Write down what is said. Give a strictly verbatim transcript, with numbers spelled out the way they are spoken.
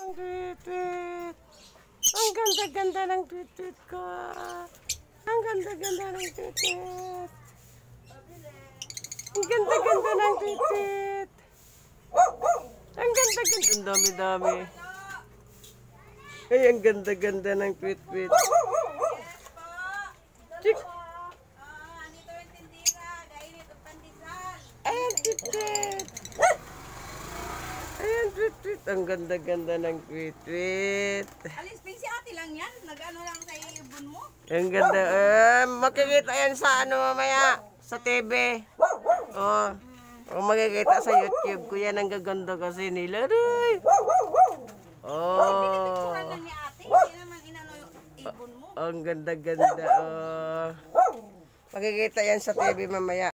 Ang tweet-tweet. Ang ganda-ganda ng tweet-tweet ko. Ang ganda-ganda ng tweet-tweet. Ang ganda-ganda ng tweet-tweet. Ang ganda-ganda. Ang dami-dami. Ay, ang ganda-ganda ng tweet-tweet. Chik. Ayan, tweet-tweet. Ayan, tweet-tweet. Ang ganda-ganda ng tweet-tweet. Alis, si ate lang yan. Nag-ano lang sa ibon mo. Ang ganda. Eh, makikita yan sa ano mamaya. Sa T V. Oh. O makikita sa YouTube ko yan. Ang gaganda kasi nila. Ay. Oh. Picturean lang ni ate. Hindi naman inano yung ibon mo. Ang ganda-ganda. Oh. Makikita yan sa T V mamaya.